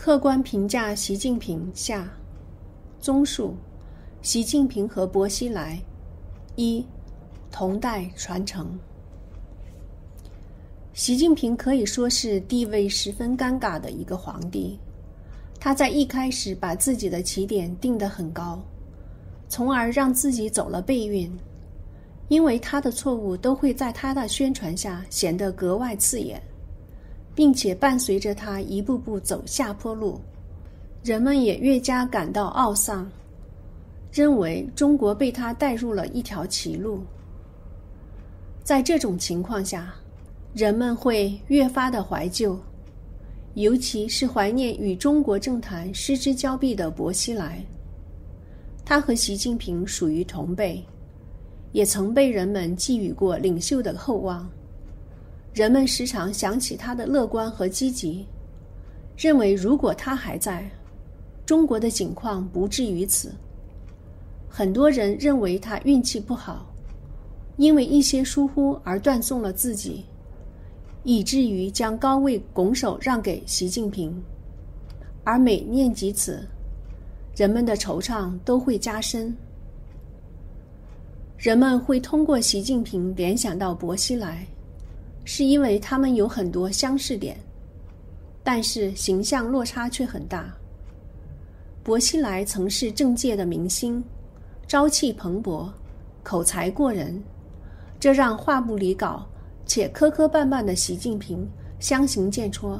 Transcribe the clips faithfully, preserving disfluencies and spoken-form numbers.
客观评价习近平下。综述：习近平和薄熙来。一、同代传承。习近平可以说是地位十分尴尬的一个皇帝。他在一开始把自己的起点定得很高，从而让自己走了背运，因为他的错误都会在他的宣传下显得格外刺眼，并且伴随着他一步步走下坡路，人们也越加感到懊丧，认为中国被他带入了一条歧路。在这种情况下，人们会越发的怀旧，尤其是怀念与中国政坛失之交臂的薄熙来。他和习近平属于同辈，也曾被人们寄予过领袖的厚望。人们时常想起他的乐观和积极，认为如果他还在，中国的境况不至于此。很多人认为他运气不好，因为一些疏忽而断送了自己，以至于将高位拱手让给习近平。而每念及此，人们的惆怅都会加深。人们会通过习近平联想到薄熙来，是因为他们有很多相似点，但是形象落差却很大。薄熙来曾是政界的明星，朝气蓬勃，口才过人，这让话不离稿且磕磕绊绊的习近平相形见绌。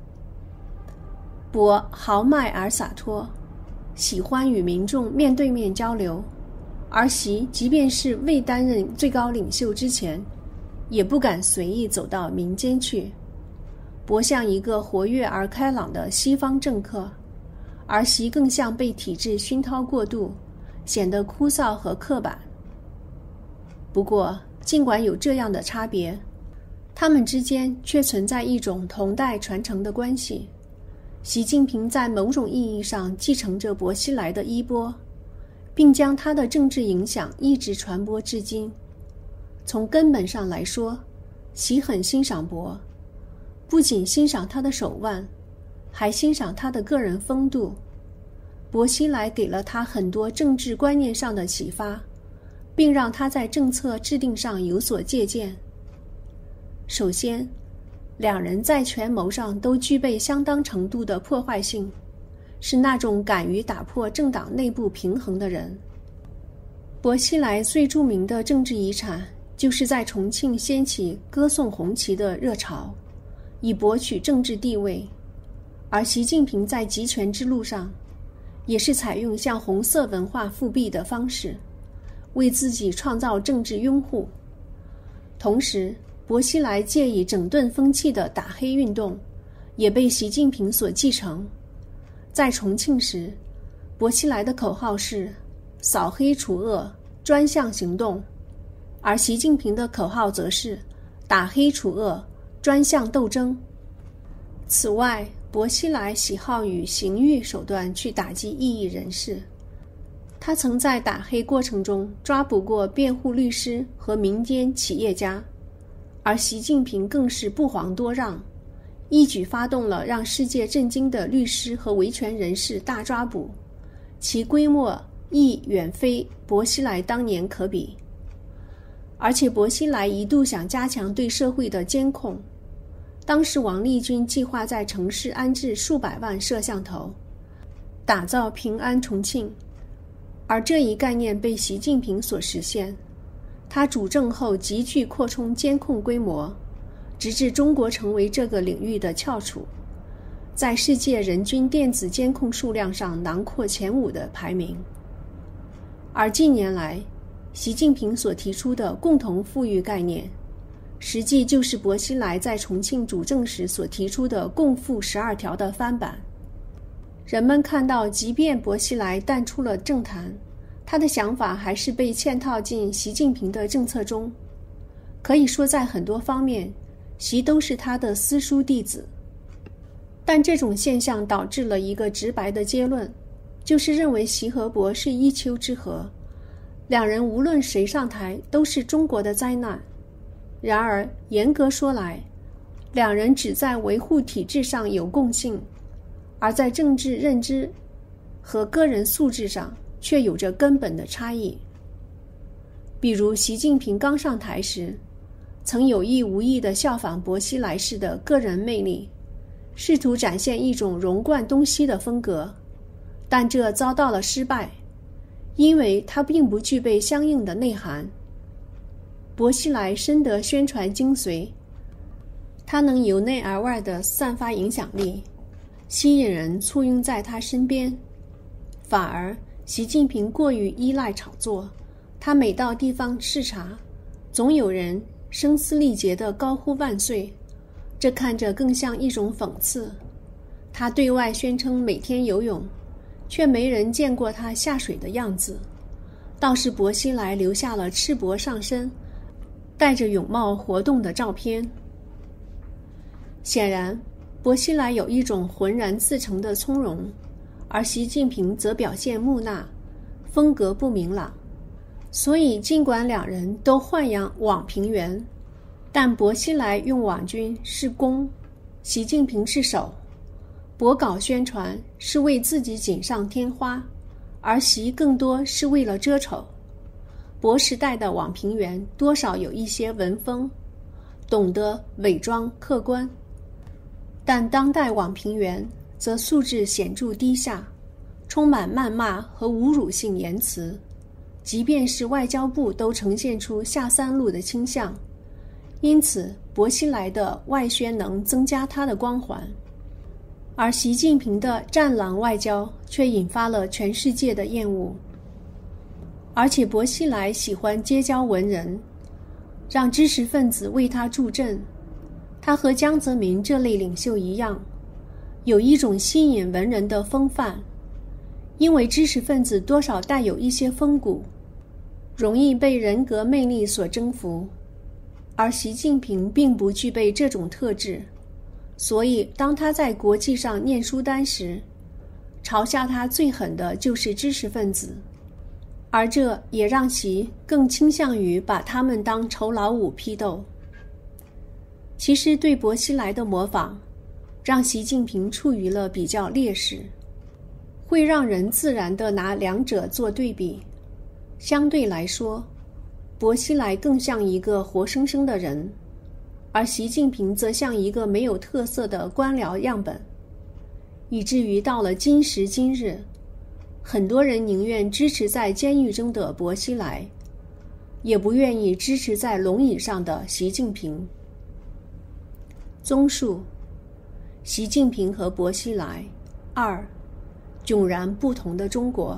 薄豪迈而洒脱，喜欢与民众面对面交流，而习即便是未担任最高领袖之前，也不敢随意走到民间去。薄像一个活跃而开朗的西方政客，而习更像被体制熏陶过度，显得枯燥和刻板。不过尽管有这样的差别，他们之间却存在一种同代传承的关系。习近平在某种意义上继承着薄熙来的衣钵，并将他的政治影响一直传播至今。从根本上来说，习很欣赏薄，不仅欣赏他的手腕，还欣赏他的个人风度。薄熙来给了他很多政治观念上的启发，并让他在政策制定上有所借鉴。首先，两人在权谋上都具备相当程度的破坏性，是那种敢于打破政党内部平衡的人。薄熙来最著名的政治遗产，就是在重庆掀起歌颂红旗的热潮，以博取政治地位。而习近平在集权之路上，也是采用向红色文化复辟的方式，为自己创造政治拥护。同时，薄熙来借以整顿风气的打黑运动，也被习近平所继承。在重庆时，薄熙来的口号是扫黑除恶，专项行动，而习近平的口号则是打黑除恶，专项斗争。此外，薄熙来喜好以刑狱手段去打击异议人士。他曾在打黑过程中抓捕过辩护律师和民间企业家，而习近平更是不遑多让，一举发动了让世界震惊的律师和维权人士大抓捕，其规模亦远非薄熙来当年可比。而且薄熙来一度想加强对社会的监控，当时王立军计划在城市安置数百万摄像头，打造平安重庆，而这一概念被习近平所实现。他主政后急剧扩充监控规模，直至中国成为这个领域的翘楚，在世界人均电子监控数量上囊括前五的排名。而近年来，习近平所提出的共同富裕概念，实际就是薄熙来在重庆主政时所提出的共富十二条的翻版。人们看到，即便薄熙来淡出了政坛，他的想法还是被嵌套进习近平的政策中。可以说在很多方面，习都是他的私塾弟子。但这种现象导致了一个直白的结论，就是认为习和薄是一丘之貉，两人无论谁上台都是中国的灾难。然而严格说来，两人只在维护体制上有共性， 而在政治认知和个人素质上却有着根本的差异。比如习近平刚上台时，曾有意无意地效仿薄熙来式的个人魅力，试图展现一种融贯东西的风格，但这遭到了失败，因为它并不具备相应的内涵。薄熙来深得宣传精髓，他能由内而外地散发影响力，吸引人簇拥在他身边。反而习近平过于依赖炒作，他每到地方视察，总有人声嘶力竭地高呼万岁，这看着更像一种讽刺。他对外宣称每天游泳，却没人见过他下水的样子，倒是薄熙来留下了赤膊上身，戴着泳帽活动的照片。显然，薄熙来有一种浑然自成的从容，而习近平则表现木讷，风格不明朗。所以尽管两人都豢养网评员，但薄熙来用网军是攻，习近平是守。博搞宣传是为自己锦上添花，而习更多是为了遮丑。薄时代的网评员多少有一些文风，懂得伪装客观，但当代网评员则素质显著低下，充满谩骂和侮辱性言辞，即便是外交部都呈现出下三路的倾向。因此薄熙来的外宣能增加他的光环，而习近平的战狼外交却引发了全世界的厌恶。而且薄熙来喜欢结交文人，让知识分子为他助阵。他和江泽民这类领袖一样，有一种吸引文人的风范，因为知识分子多少带有一些风骨，容易被人格魅力所征服，而习近平并不具备这种特质，所以当他在国际上念书单时，嘲笑他最狠的就是知识分子，而这也让习更倾向于把他们当酬劳舞批斗。其实对薄熙来的模仿，让习近平处于了比较劣势，会让人自然地拿两者做对比。相对来说，薄熙来更像一个活生生的人，而习近平则像一个没有特色的官僚样本，以至于到了今时今日，很多人宁愿支持在监狱中的薄熙来，也不愿意支持在龙椅上的习近平。综述：习近平和薄熙来，二，迥然不同的中国。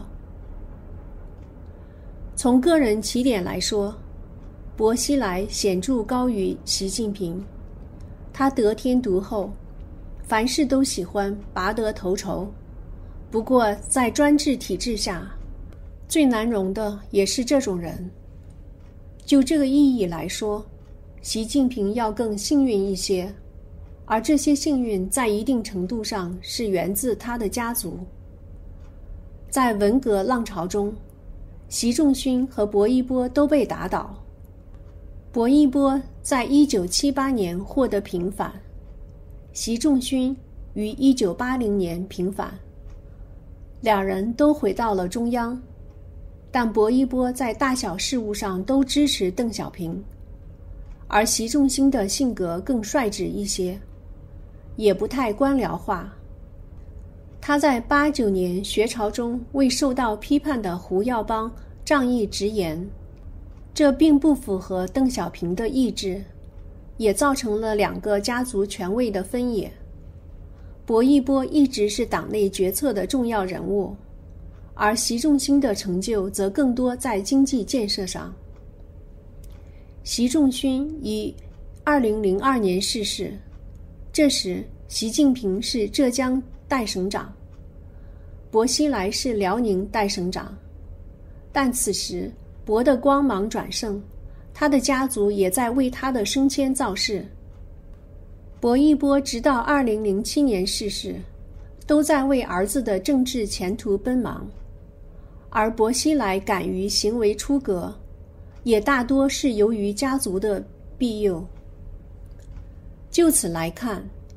从个人起点来说，薄熙来显著高于习近平。他得天独厚，凡事都喜欢拔得头筹。不过在专制体制下，最难容的也是这种人。就这个意义来说，习近平要更幸运一些，而这些幸运在一定程度上是源自他的家族。在文革浪潮中，习仲勋和薄一波都被打倒。薄一波在一九七八年获得平反，习仲勋于一九八零年平反，两人都回到了中央，但薄一波在大小事务上都支持邓小平，而习仲勋的性格更率直一些，也不太官僚化。他在八九年学潮中为受到批判的胡耀邦仗义直言，这并不符合邓小平的意志，也造成了两个家族权位的分野。薄一波一直是党内决策的重要人物，而习仲勋的成就则更多在经济建设上。习仲勋于二零零二年逝世，这时习近平是浙江代省长，薄熙来是辽宁代省长。但此时薄的光芒转盛，他的家族也在为他的升迁造势。薄一波直到二零零七年逝世，都在为儿子的政治前途奔忙，而薄熙来敢于行为出格，也大多是由于家族的庇佑。就此来看，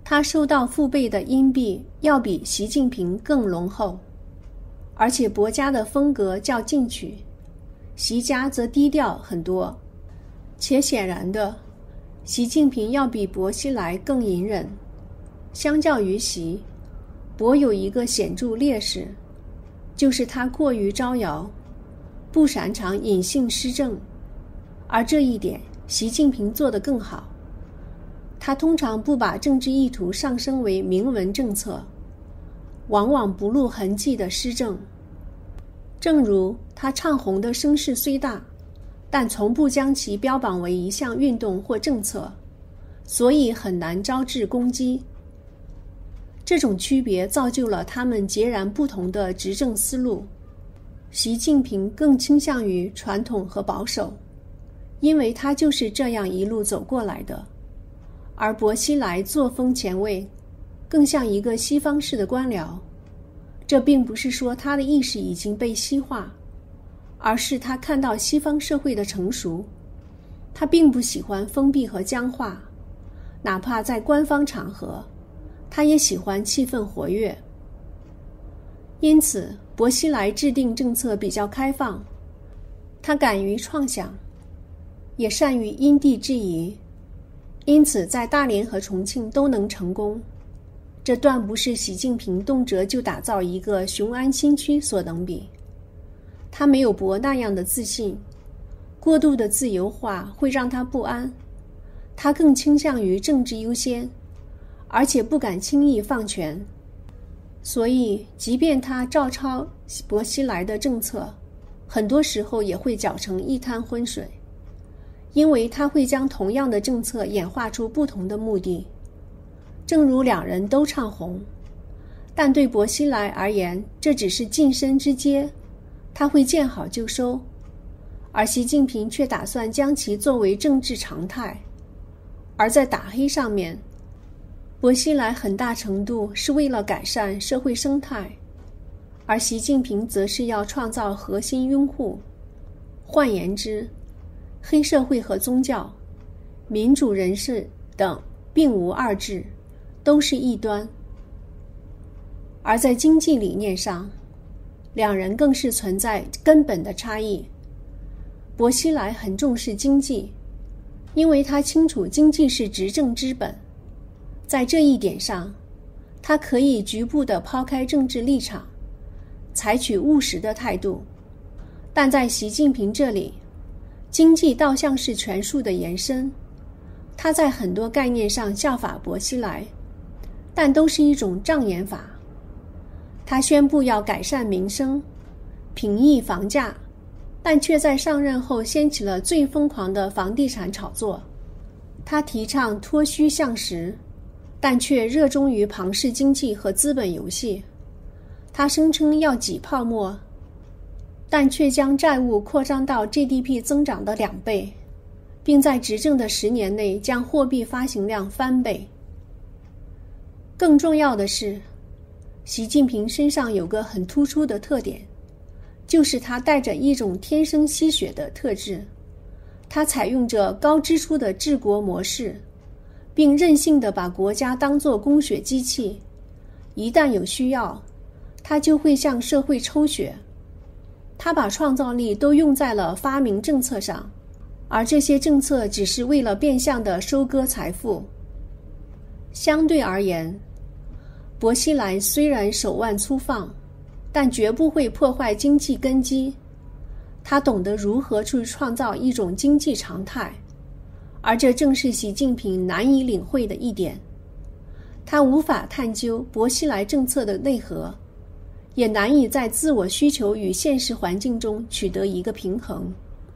他收到父辈的荫庇要比习近平更浓厚，而且薄家的风格较进取，习家则低调很多。且显然的，习近平要比薄熙来更隐忍。相较于习，薄有一个显著劣势，就是他过于招摇，不擅长隐性施政，而这一点习近平做得更好。他通常不把政治意图上升为明文政策，往往不露痕迹的施政。正如他唱红的声势虽大，但从不将其标榜为一项运动或政策，所以很难招致攻击。这种区别造就了他们截然不同的执政思路。习近平更倾向于传统和保守，因为他就是这样一路走过来的。而薄熙来作风前卫，更像一个西方式的官僚。这并不是说他的意识已经被西化，而是他看到西方社会的成熟。他并不喜欢封闭和僵化，哪怕在官方场合，他也喜欢气氛活跃。因此，薄熙来制定政策比较开放，他敢于创想，也善于因地制宜，因此在大连和重庆都能成功。这断不是习近平动辄就打造一个雄安新区所能比。他没有薄那样的自信，过度的自由化会让他不安。他更倾向于政治优先，而且不敢轻易放权。所以即便他照抄薄熙来的政策，很多时候也会搅成一滩浑水，因为他会将同样的政策演化出不同的目的。正如两人都唱红，但对薄熙来而言，这只是晋升之阶，他会见好就收，而习近平却打算将其作为政治常态。而在打黑上面，薄熙来很大程度是为了改善社会生态，而习近平则是要创造核心拥护。换言之，黑社会和宗教、民主人士等并无二致，都是异端。而在经济理念上，两人更是存在根本的差异。薄熙来很重视经济，因为他清楚经济是执政之本。在这一点上，他可以局部地抛开政治立场，采取务实的态度。但在习近平这里，经济倒像是权术的延伸。他在很多概念上效法薄熙来，但都是一种障眼法。他宣布要改善民生，平抑房价，但却在上任后掀起了最疯狂的房地产炒作。他提倡脱虚向实，但却热衷于庞氏经济和资本游戏。他声称要挤泡沫，但却将债务扩张到 G D P 增长的两倍，并在执政的十年内将货币发行量翻倍。更重要的是，习近平身上有个很突出的特点，就是他带着一种天生吸血的特质。他采用着高支出的治国模式，并任性地把国家当作供血机器。一旦有需要，他就会向社会抽血。他把创造力都用在了发明政策上，而这些政策只是为了变相地收割财富。相对而言，薄熙来虽然手腕粗放，但绝不会破坏经济根基。他懂得如何去创造一种经济常态，而这正是习近平难以领会的一点。他无法探究薄熙来政策的内核，也难以在自我需求与现实环境中取得一个平衡。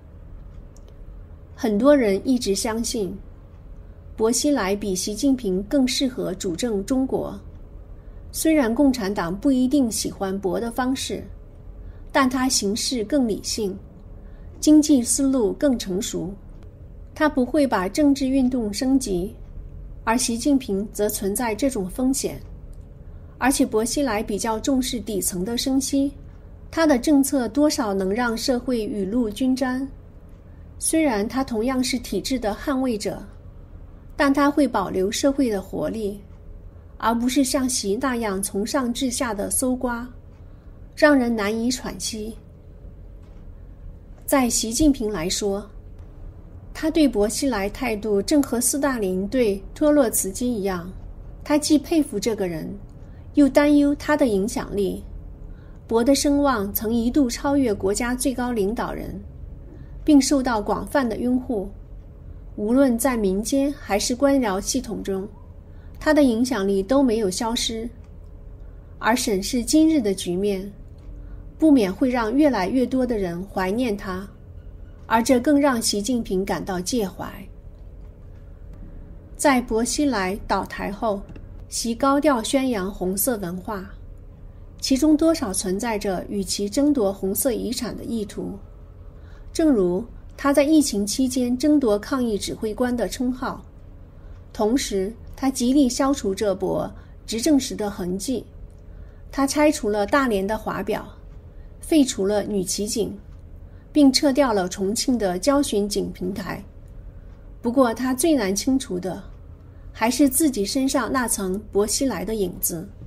很多人一直相信，薄熙来比习近平更适合主政中国。虽然共产党不一定喜欢薄的方式，但他行事更理性，经济思路更成熟。他不会把政治运动升级，而习近平则存在这种风险。而且薄熙来比较重视底层的生息，他的政策多少能让社会雨露均沾。虽然他同样是体制的捍卫者，但他会保留社会的活力， 而不是像习那样从上至下的搜刮，让人难以喘息。在习近平来说，他对薄熙来态度正和斯大林对托洛茨基一样，他既佩服这个人，又担忧他的影响力。薄的声望曾一度超越国家最高领导人，并受到广泛的拥护。无论在民间还是官僚系统中，他的影响力都没有消失。而审视今日的局面，不免会让越来越多的人怀念他，而这更让习近平感到介怀。在薄熙来倒台后，习高调宣扬红色文化，其中多少存在着与其争夺红色遗产的意图。正如他在疫情期间争夺抗疫指挥官的称号，同时他极力消除这薄执政时的痕迹。他拆除了大连的华表，废除了女骑警，并撤掉了重庆的交巡警平台。不过他最难清除的，还是自己身上那层薄熙来的影子。